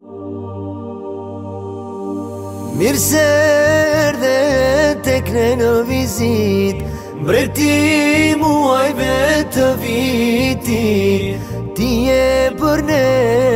Mirë se erdhe tek ne në vizit, mbreti muajve të vitit. Ti je për ne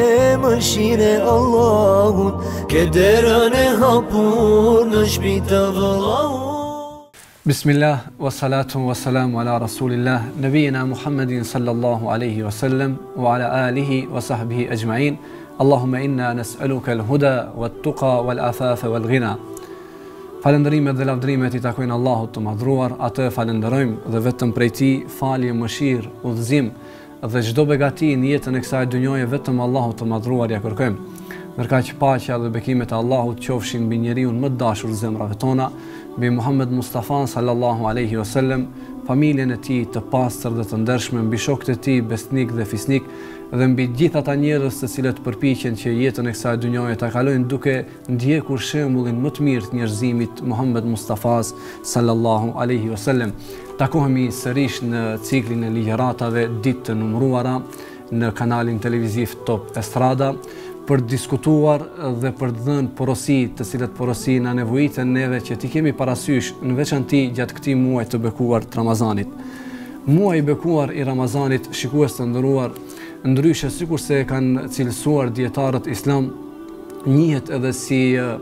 mëshire Allahut, ke derën e hapur në shtëpitë të vëllahut. Bismillah, wa salatu wa salamu ala rasulillah, nabiyina Muhammedin sallallahu alaihi wa sallam, wa ala alihi wa sahbihi ajma'in. Allahumma inna nas'aluka al-huda wat-tuqa wal-afafa wal-ghina. Falënderimet dhe lavdrimet i takojnë Allahut të madhruar, atë falenderojmë dhe vetëm prej Tij falje, mëshirë, udhëzim dhe çdo begati në jetën e kësaj dhunjoje vetëm Allahut të madhruar ja kërkojmë. Ndërkaq paqja dhe bekimet e Allahut qofshin mbi njeriu më të dashur zemrave tona, mbi Muhammed Mustafa sallallahu alaihi wasallam, familjen e tij të pastër dhe të ndershme, mbi shokët e tij besnik dhe fisnik, dhe mbi gjithë ata njerëz të cilët përpiqen që jetën e kësaj dhunjoje ta kalojnë duke ndjekur shembullin më të mirë të njerëzimit Muhammed Mustafa sallallahu alaihi wasallam. Takohemi sërish në ciklin e ligjëratave ditë të numëruara në kanalin televiziv Top Estrada për diskutuar dhe për të dhënë porosi, të cilat porosi na nevojiten neve që ti kemi parasysh në veçanti gjatë këtij muaji të bekuar të Ramazanit. Muaji i bekuar i Ramazanit, shikues të nderuar, ndryshe sikur se kanë cilësuar dietarët islam, njihet edhe si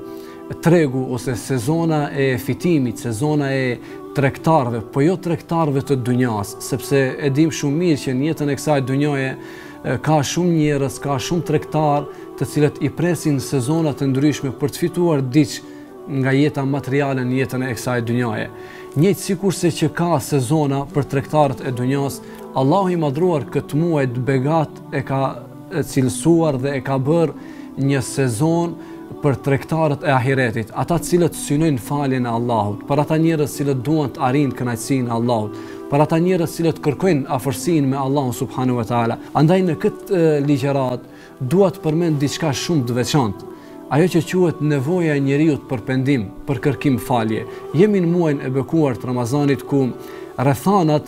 tregu ose sezona e fitimit, sezona e tregtarëve, po jo tregtarëve të dunjas, sepse e dim shumë mirë që në jetën e kësaj dhunjoje ka shumë njerëz, ka shumë tregtar të cilët i presin sezona të ndryshme për të fituar diçka nga jeta materiale në jetën e kësaj dhunjoje. Njëjtë sikurse që ka sezona për tregtarët e dunjas, Allahu i madhruar këtë muaj të begat e ka cilësuar dhe e ka bërë një sezon për tregtarët e ahiretit, ata cilët synojnë faljen e Allahut, për ata njerëz cilët duan të arrijnë kënaqësinë e Allahut, për ata njerëz cilët kërkojnë afërsinë me Allahun subhanahu wa taala. Andaj në këtë ligjërat dua të përmend diçka shumë të veçantë. Ajo që quhet nevoja e njeriu për pendim, për kërkim falje. Jemi në muajin e bekuar të Ramazanit ku rrethanat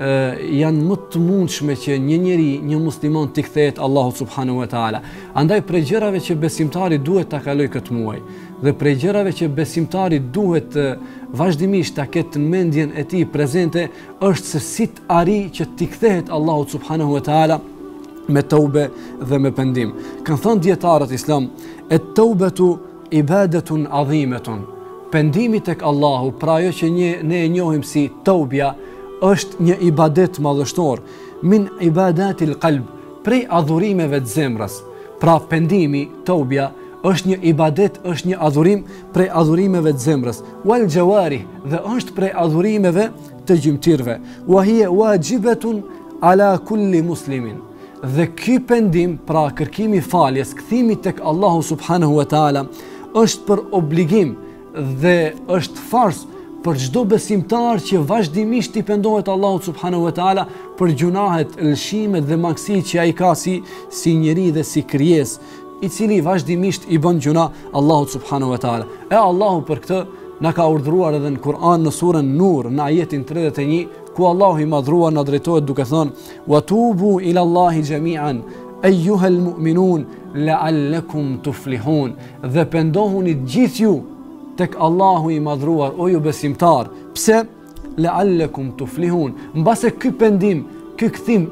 janë më të mundshme që një njeri, një musliman t'i kthehet Allahut subhanahu wa taala. Andaj prej gjërave që besimtari duhet ta kalojë këtë muaj dhe prej gjërave që besimtari duhet vazhdimisht ta ketë në mendjen e tij prezente është se si të arrijë që t'i kthehet Allahut subhanahu wa taala me tobe dhe me pendim. Kanë thënë dietarët islam, et-taubatu ibadatun adhimatun. Pendimi tek Allahu, pra ajo që ne e njohim si taubja, është një ibadet madhështor, min ibadatil qalb, prej adhurimeve të zemrës. Pra pendimi, taubja, është një ibadet, është një adhurim prej adhurimeve të zemrës. Wal jawarih, dhe është prej adhurimeve të gjymtyrve. Wa hiya wajibatun ala kulli muslimin. Dhe ky pendim, pra kërkimi faljes, kthimi tek Allahu subhanahu wa taala, është për obligim dhe është fars për çdo besimtar që vazhdimisht i pendohet Allahut subhanahu wa taala për gjunahet, lëshimet dhe mangësitë që ai ka si njeri dhe si krijesë, i cili vazhdimisht i bën gjuna Allahut subhanahu wa taala. E Allahu për këtë na ka urdhëruar edhe në Kur'an në surën Nur, në ajetin 31, ku Allahu i madhruar na drejtohet duke thënë: "Wa tubu ila Allahi jami'an ayyuhal mu'minun la'allakum tuflihun." Dhe pendohuni gjithë ju tek Allahu i madhruar, o ju besimtar. Pse? La'allakum tuflihun. Mbase ky pendim, ky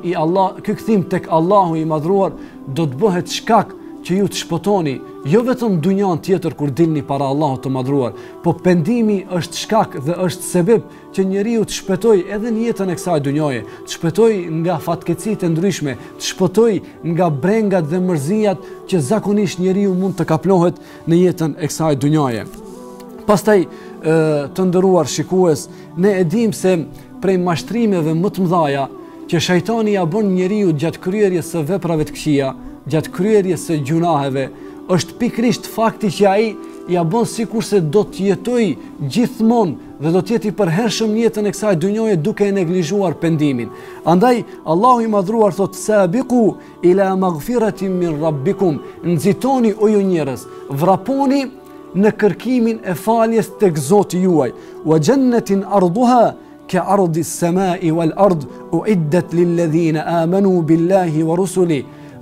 kthim tek Allahu i madhruar do të bëhet shkak që ju të shpëtoni, jo vetëm dunjan tjetër kur dilni para Allahut të madhruar, po pendimi është shkak dhe është sebeb që njeriu të shpëtojë edhe në jetën e kësaj dunjoje, të shpëtojë nga fatkeqësitë e ndryshme, të shpëtojë nga brengat dhe mërzijat që zakonisht njeriu mund të kaplohet në jetën e kësaj dunjoje. Pastaj, të nderuar shikues, ne e dim se prej mashtrimeve më të mëdha që shejtani ja bën njeriu gjatë kryerjes së veprave të këqija, gjatë kryerjes së gjunaheve, është pikrisht fakti që ai ja bën sikurse do të jetojë gjithmonë dhe do të jetë i përhershëm në jetën e kësaj dhunjoje duke e neglizhuar pendimin. Andaj Allahu i madhruar thot: "Sabiqu ila maghfiratin min rabbikum." Nxitoni o ju njerëz, vraponi në kërkimin e faljes tek Zoti juaj. "Wa jannatin arduha كعرض السماء والأرض أعدت للذين آمنوا بالله ورسله."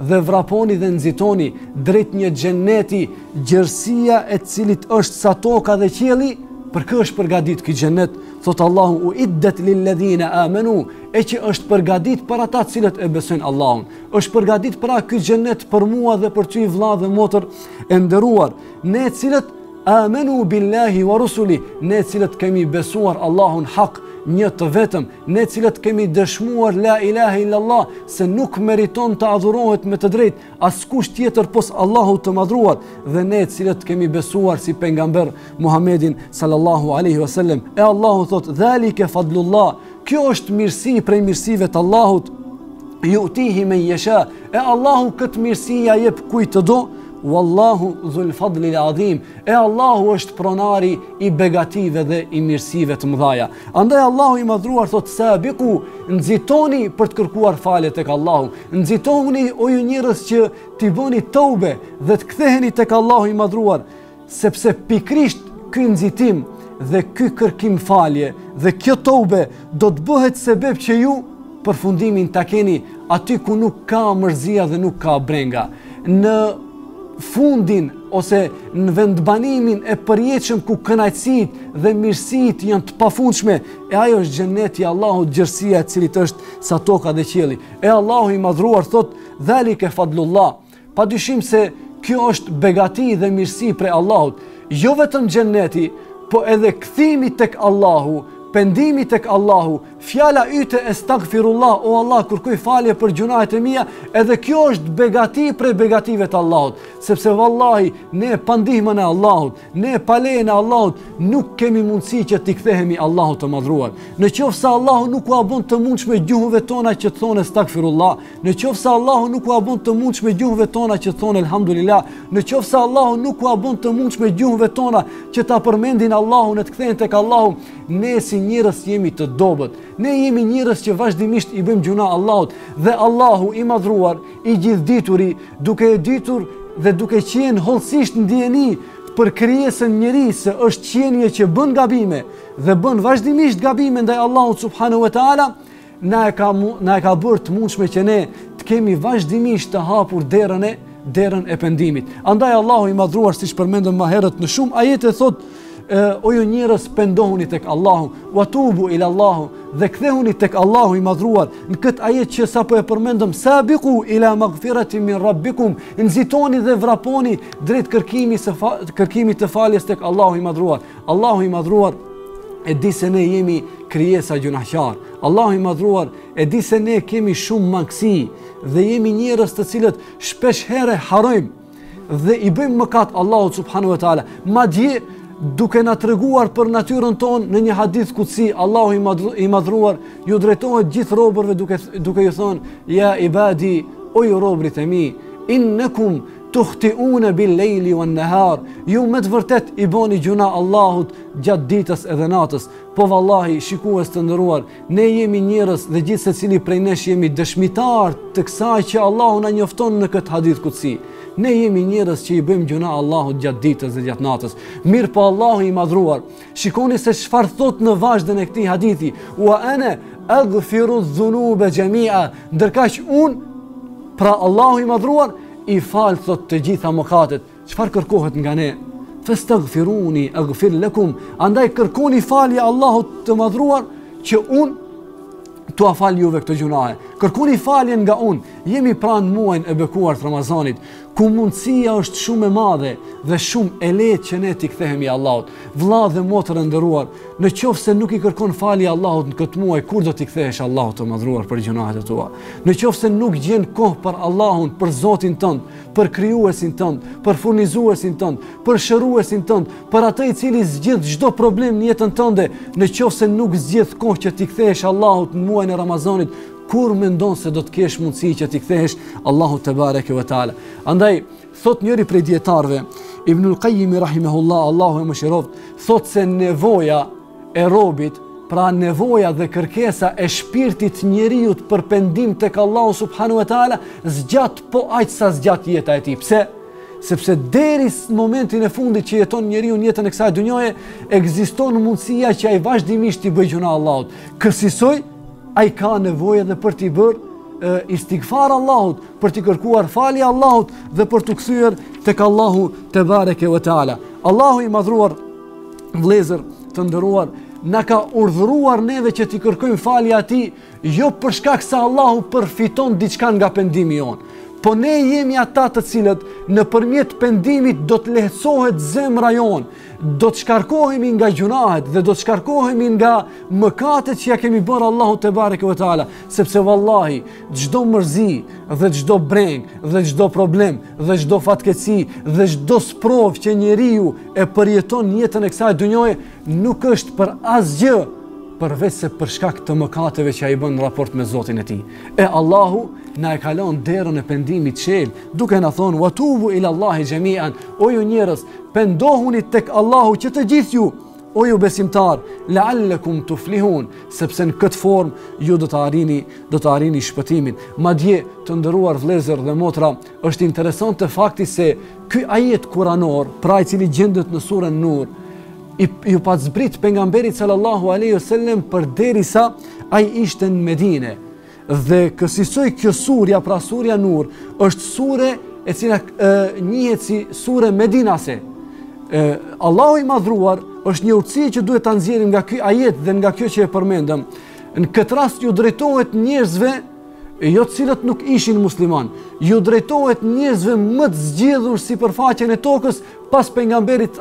dhe vraponi dhe nxitoni drejt një xheneti, gjerësia e cilit është sa toka dhe qielli. Për kë është përgadit ky xhenet? Thot Allahu uiddat lilladhina amanu, e që është përgadit për ata cilët e besojnë Allahun. Është përgadit pra ky xhenet për mua dhe për ty vëlla dhe motër e nderuar, ne cilët amanu billahi wa rusuli, ne cilët kemi besuar Allahun hak, një të vetëm, ne cilët kemi dëshmuar la ilaha illallah, se nuk meriton të adhurohet me të drejtë askush tjetër pos Allahu të madhruar, dhe ne cilët kemi besuar si pejgamber Muhammedin sallallahu alaihi wasallam. E Allahu thot dhalike fadlullah, kjo është mirësi prej mirësive të Allahut, yu'tihi men yasha, e Allahu këtë mirësi ja jep kujt të do. Wallahu dhul fadli adhim, e Allahu është pronari i begative dhe i mirësive të mëdhaja. Andaj Allahu i madhruar thot sabiqu, nxitoni për të kërkuar falje tek Allahu, nxitoni o ju njerëz që t'i bëni tobe dhe të ktheheni tek Allahu i madhruar, sepse pikrisht ky nxitim dhe ky kërkim falje dhe kjo tobe do të bëhet sebeb që ju përfundimin ta keni aty ku nuk ka mërzia dhe nuk ka brenga. Në fundin ose në vendbanimin e përjetshëm ku kënaqësitë dhe mirësitë janë të pafundshme, e ajo është xheneti i Allahut, gjerësia e cilit është sa toka dhe qielli. E Allahu i madhruar thot dhalike fadlullah, padyshim se kjo është begati dhe mirësi prej Allahut, jo vetëm xheneti, po edhe kthimi tek Allahu, pendimi tek Allahu, fjala yte estagfirullah, o Allah, kërkoj falje për gjunahet e mia, edhe kjo është begati prej begative të Allahut, sepse vallahi ne pa ndihmën e Allahut, ne pa lejen e Allahut nuk kemi mundësi që t'i kthehemi Allahut të madhruar. Në qoftë se Allahu nuk u bën të mundshme gjuhëve tona që të thonë estagfirullah, në qoftë se Allahu nuk u bën të mundshme gjuhëve tona që të thonë elhamdulillah, në qoftë se Allahu nuk u bën të mundshme gjuhëve tona që ta përmendin Allahun e të kthehen tek Allahu, ne si njerëz jemi të dobët. Ne jemi njerëz që vazhdimisht i bëjmë gjuna Allahut, dhe Allahu i madhruar, i gjithdituri, duke e ditur dhe duke qenë hollësisht ndjeni për krijesën njerëz, se është qenie që bën gabime dhe bën vazhdimisht gabime ndaj Allahut subhanahu wa taala, na e ka bërë të mundshme që ne të kemi vazhdimisht të hapur derën e pendimit. Andaj Allahu i madhruar, siç përmendëm më herët në shumë ajete, thot o ju njerëz, pendohuni tek Allahu, wa tubu ila Allahu, dhe kthehuni tek Allahu i madhruar. Në këtë ajet që sapo e përmendëm, sabiqu ila maghfiratin min rabbikum, nxitoni dhe vraponi drejt kërkimit të faljes tek Allahu i madhruar. Allahu i madhruar e di se ne jemi krijesa gjunaqar. Allahu i madhruar e di se ne kemi shumë mangësi dhe jemi njerëz të cilët shpesh herë harrojmë dhe i bëjmë mëkat Allahut subhanahu wa taala. Madje duke na treguar për natyrën tonë në një hadith kutsi, Allahu i madhruar ju drejtohet gjithë robërve duke ju thonë: ja ibadi, o ju robërit e mi, innakum tukhti'una bil lejli wan nahar, ju me të vërtet i boni gjuna Allahut gjatë ditës edhe natës. Po vallahi, shikues të nderuar, ne jemi njerëz dhe gjithë secili prej nesh jemi dëshmitar të kësaj që Allahu na njofton në këtë hadith kutsi. Ne jemi njerëz që i bëjmë gjuna Allahut gjatë ditës dhe gjatë natës. Mirë po Allahu i madhruar, shikoni se çfarë thot në vazhdën e këtij hadithi: wa ana aghfiru dhunuba jami'a, ndërkaq unë, pra Allahu i madhruar, i fal thot të gjitha mëkatet. Çfarë kërkohet nga ne? Fastaghfiruni aghfir lakum, andaj kërkoni falje Allahut të madhruar që unë t'ua fal juve këtë gjunahe. Kërkoni faljen nga unë. Jemi pranë muajin e bekuar të Ramazanit, ku mundësia është shumë e madhe dhe shumë e lehtë që ne t'i kthehemi Allahut. Vëlla dhe motër e nderuar, në qoftë se nuk i kërkon falje Allahut në këtë muaj, kur do t'i kthehesh Allahut të madhruar për gjunahet e tua? Në qoftë se nuk gjen kohë për Allahun, për Zotin tënd, për krijuesin tënd, për furnizuesin tënd, për shëruesin tënd, për atë i cili zgjidh çdo problem në jetën tënde, në qoftë se nuk zgjedh kohë që t'i kthehesh Allahut në muajin e Ramazanit, kur mendon se do të kesh mundësi që t'i kthehesh Allahu te bareke ve taala? Andaj thot njëri prej dietarëve, Ibnul Qayyim rahimahullah, Allahu e mëshiroft, thot se nevoja e robit, pra nevoja dhe kërkesa e shpirtit njeriu për pendim tek Allahu subhanahu wa taala, zgjat po aq sa zgjat jeta e tij. Pse? Sepse deri në momentin e fundit që jeton njeriu në jetën e kësaj dhunjoje, ekziston mundësia që ai vazhdimisht i bëjë gjuna Allahut. Kësaj ai ka nevojë edhe për t'i bërë istigfar Allahut, për t'i kërkuar falje Allahut dhe për t'u kthyer tek Allahu te bareke ve taala. Allahu i madhruar, vëllezër të nderuar, na ka urdhëruar neve që t'i kërkojmë falje atij, jo për shkak se Allahu përfiton diçka nga pendimi jon. Po ne jemi ata të cilët nëpërmjet pendimit do të lehtësohet zemra jon, do të shkarkohemi nga gjunahet dhe do të shkarkohemi nga mëkatet që ja kemi bërë Allahu te bareke ve taala, sepse vallahi çdo mërzi dhe çdo breng dhe çdo problem dhe çdo fatkeqësi dhe çdo sprov që njeriu e përjeton në jetën e kësaj dhunjoje nuk është për asgjë përveç se për shkak të mëkateve që ai bën në raport me Zotin e tij. E Allahu na e kalon derën e pendimit çel, duke na thonë watubu ila Allahi jami'an, o ju njerëz, pendohuni tek Allahu që të gjithë ju, o ju besimtar, la'allakum tuflihun, sepse në këtë formë ju do të arrini shpëtimin. Madje të nderuar vëllezër dhe motra, është interesante fakti se ky ajet kuranor, pra i cili gjendet në surën Nur, ju pa zbrit pejgamberit sallallahu alaihi wasallam përderisa ai ishte në Medinë. Dhe kësaj kjo surja, pra surja Nur, është sure e cila njihet si sure medinase. Allahu i madhruar është një urtësi që duhet ta nxjerrim nga ky ajet dhe nga kjo që e përmendëm. Në këtë rast ju drejtohet njerëzve jo të cilët nuk ishin musliman, ju drejtohet njerëzve më të zgjedhur sipërfaqen e tokës pas pejgamberit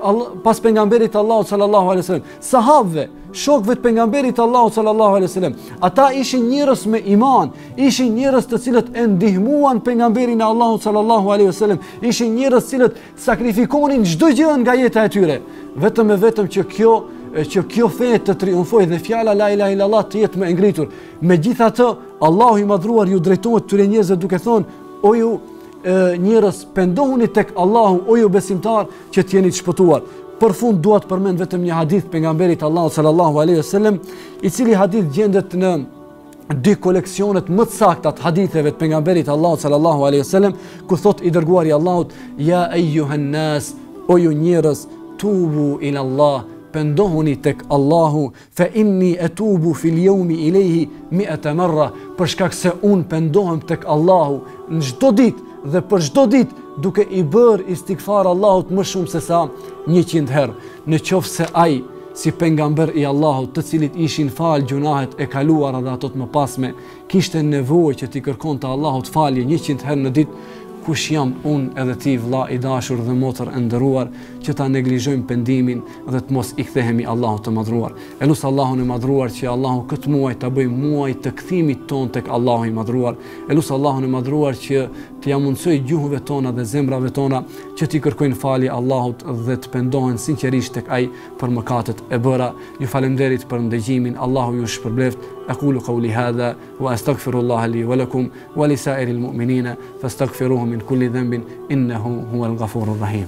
Allahu sallallahu alaihi wasallam, sahabëve, shokëve të pejgamberit Allahu sallallahu alaihi wasallam. Ata ishin njerëz me iman, ishin njerëz të cilët e ndihmuan pejgamberin e Allahut sallallahu alaihi wasallam, ishin njerëz të cilët sakrifikonin çdo gjë nga jeta e tyre, vetëm që kjo fe të triumfojë dhe fjala la ilaha illallah të jetë më e ngritur. Megjithatë, Allahu i madhruar ju drejtohet këtyre njerëzve duke thonë: o ju njerëz, pendohuni tek Allahu, o ju besimtar, që të jeni të shpëtuar. Për fund dua të përmend vetëm një hadith pejgamberit Allahu sallallahu alaihi wasallam, i cili hadith gjendet në dy koleksionet më të sakta të haditheve të pejgamberit Allahu sallallahu alaihi wasallam, ku thot i dërguari i Allahut: ya ayyuhan nas, o ju njerëz, tubu ila Allah, pendohuni tek Allahu, fa inni atubu fil yawmi ilayhi 100 marra, për shkak se un pendohem tek Allahu në çdo ditë dhe për çdo ditë duke i bërë istigfar Allahut më shumë se sa 100 herë. Në qoftë se ai si pejgamber i Allahut, të cilit ishin fal gjunahet e kaluara dhe ato të mëpasme, kishte nevojë që t'i kërkonte Allahut falje 100 herë në ditë, kush jam unë edhe ti, vlla i dashur dhe motër e nderuar, që ta neglizhojmë pendimin dhe të mos i kthehemi Allahut të madhruar. Elus Allahun e madhruar që Allahu këtë muaj ta bëjë muaj të kthimit ton tek Allahu i madhruar. Elus Allahun e madhruar që t'ja mundsoj gjuhëve tona dhe zemrave tona që t'i kërkojnë falje Allahut dhe të pendohen sinqerisht tek ai për mëkatet e bëra. Ju falenderit për ndëgjimin. Allahu ju shpërbleft. أقول قولي هذا وأستغفر الله لي ولكم ولسائر المؤمنين فاستغفروه من كل ذنب إنه هو الغفور الرحيم.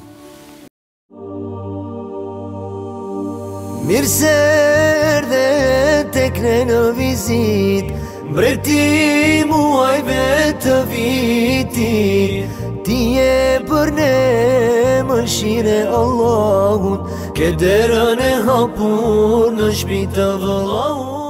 Mirë se erdhe tek ne në vizit, mbreti muajve të vitit, ti je për ne mëshire Allahut, ke derën e hapur në shtëpitë të Allahut.